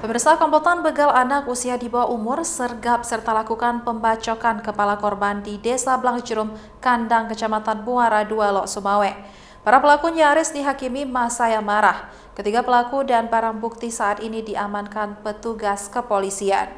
Pemirsa, komplotan begal anak usia di bawah umur sergap serta lakukan pembacokan kepala korban di Desa Blangjerum, Kandang, Kecamatan Muara II, Lok Sumawe. Para pelaku nyaris dihakimi massa yang marah. Ketiga pelaku dan barang bukti saat ini diamankan petugas kepolisian.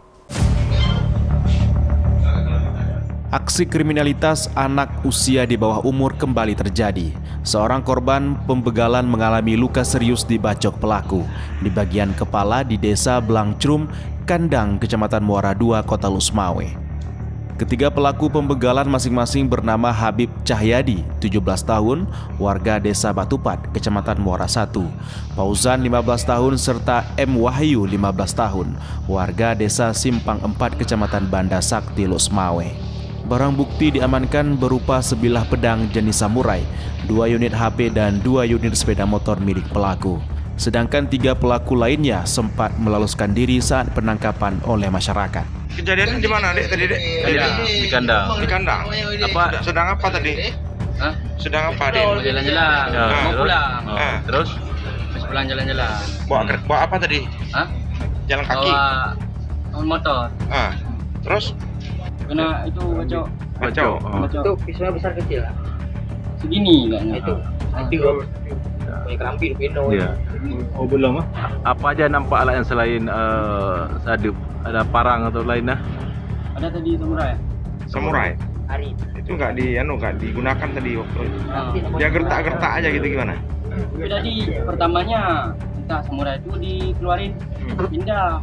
Aksi kriminalitas anak usia di bawah umur kembali terjadi. Seorang korban pembegalan mengalami luka serius dibacok pelaku di bagian kepala di Desa Blangjerum, Kandang, Kecamatan Muara II, Kota Lok Sumawe. Ketiga pelaku pembegalan masing-masing bernama Habib Cahyadi, 17 tahun, warga Desa Batupat, Kecamatan Muara I, Fauzan, 15 tahun, serta M. Wahyu, 15 tahun, warga Desa Simpang 4, Kecamatan Banda Sakti, Lok Sumawe. Barang bukti diamankan berupa sebilah pedang jenis samurai, 2 unit HP dan 2 unit sepeda motor milik pelaku. Sedangkan 3 pelaku lainnya sempat meloloskan diri saat penangkapan oleh masyarakat. Kejadiannya di mana, Dek? Tadi, Dek? Di kandang. Di kandang. Apa? Sedang apa tadi? Hah? Sedang apa, Dek? Mau jalan-jalan. Mau pulang. Terus? Terus pulang jalan-jalan. Bawa apa tadi? Hah? Jalan kaki? Bawa motor. Terus? Kena itu bacok. Bacok. Itu pisaunya besar kecil lah. Segini kayaknya. Itu. Kayak kerampi, pino. Ya. Oh belum ah? Apa aja nampak alat yang selain ada parang atau lainnya? Ada tadi samurai. Samurai? Hari. Itu nggak digunakan tadi waktu itu. Ya gertak-gertak aja gitu gimana? Tadi pertamanya entah samurai itu dikeluarin, pindah.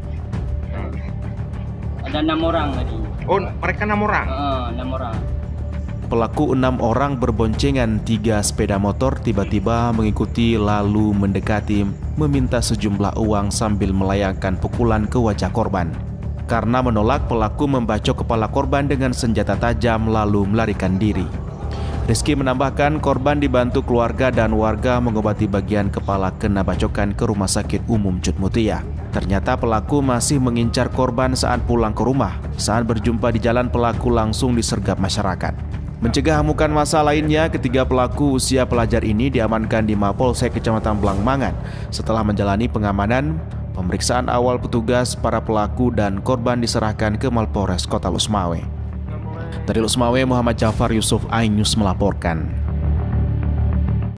Ada 6 orang tadi. Oh, mereka 6 orang? 6 orang. Pelaku 6 orang berboncengan 3 sepeda motor tiba-tiba mengikuti lalu mendekati meminta sejumlah uang sambil melayangkan pukulan ke wajah korban. Karena menolak, pelaku membacok kepala korban dengan senjata tajam lalu melarikan diri. Rizky menambahkan korban dibantu keluarga dan warga mengobati bagian kepala kena bacokan ke Rumah Sakit Umum Cutmutia. Ternyata pelaku masih mengincar korban saat pulang ke rumah. Saat berjumpa di jalan, pelaku langsung disergap masyarakat. Mencegah amukan massa lainnya, ketiga pelaku usia pelajar ini diamankan di Mapolsek Kecamatan Blangmangan. Setelah menjalani pengamanan, pemeriksaan awal petugas, para pelaku dan korban diserahkan ke Mapolres Kota Lok Sumawe. Dari Lok Sumawe, Muhammad Jafar Yusuf, iNews melaporkan.